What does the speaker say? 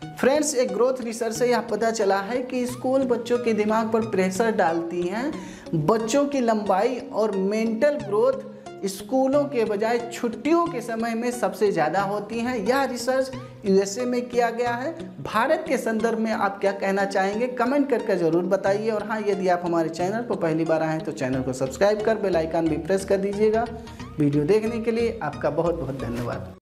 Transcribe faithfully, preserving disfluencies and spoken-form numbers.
Friends, एक growth research से यह पता चला है कि स्कूल बच्चों के दिमाग पर प्रेशर डालती हैं। बच्चों की लंबाई और मेंटल ग्रोथ स्कूलों के बजाय छुट्टियों के समय में सबसे ज़्यादा होती हैं। यह रिसर्च यूएसए में किया गया है। भारत के संदर्भ में आप क्या कहना चाहेंगे, कमेंट करके ज़रूर बताइए। और हाँ, यदि आप हमारे चैनल पर पहली बार आए हैं तो चैनल को सब्सक्राइब कर बेल आइकन भी प्रेस कर दीजिएगा। वीडियो देखने के लिए आपका बहुत बहुत धन्यवाद।